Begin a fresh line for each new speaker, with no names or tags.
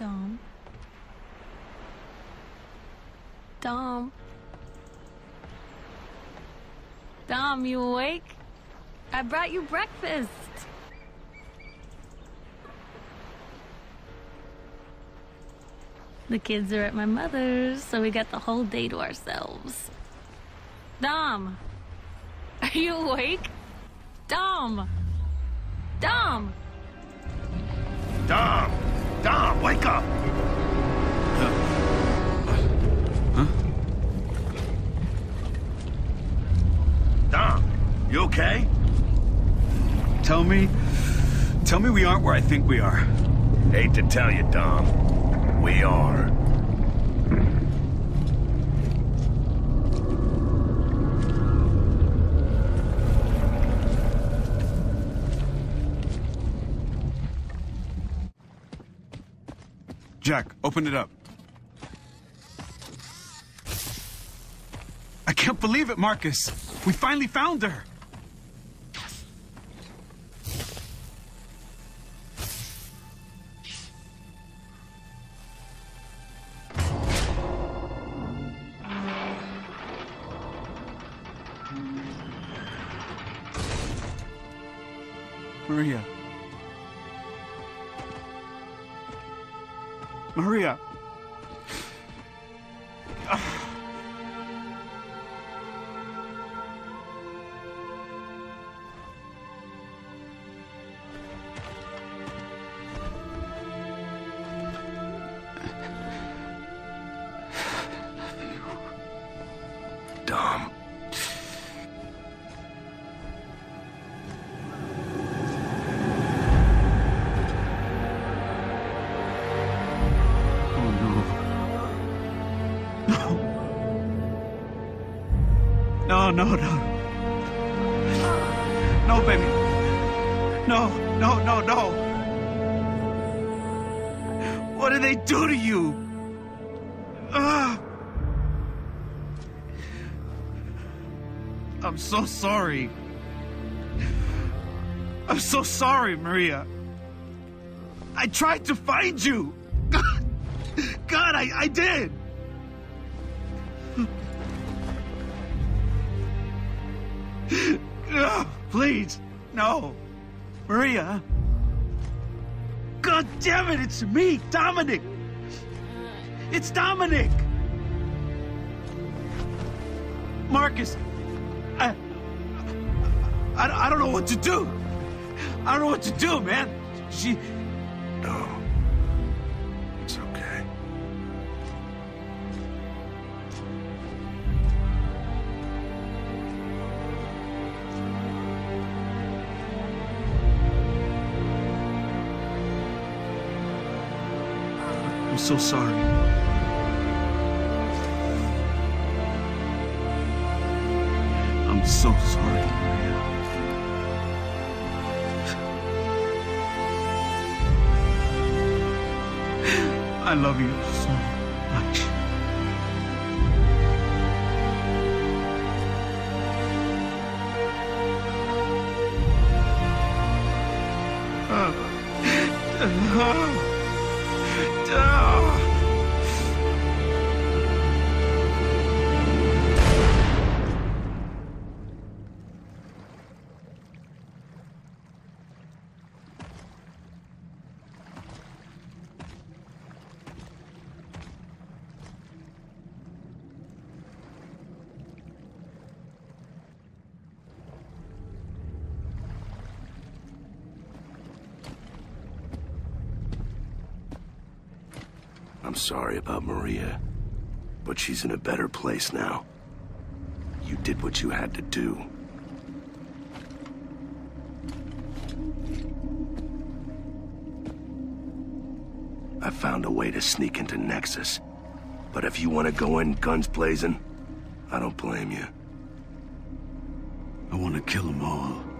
Dom. Dom. Dom, you awake? I brought you breakfast. The kids are at my mother's, so we got the whole day to ourselves. Dom! Are you awake? Dom! Dom!
Dom! Dom, wake up!
Huh?
Dom, you okay?
Tell me we aren't where I think we are.
Hate to tell you, Dom. We are.
Jack, open it up. I can't believe it, Marcus. We finally found her. Maria. Maria.
Dom.
No. No, baby. No. What did they do to you? I'm so sorry. I'm so sorry, Maria. I tried to find you. God, I did. Please, no. Maria. God damn it, it's me, Dominic. It's Dominic. Marcus, I don't know what to do. I don't know what to do, man.
No. It's okay.
I'm so sorry. I'm so sorry, Maria. I love you so much.
I'm sorry about Maria, but she's in a better place now. You did what you had to do. I found a way to sneak into Nexus, but if you want to go in guns blazing, I don't blame you.
I want to kill them all.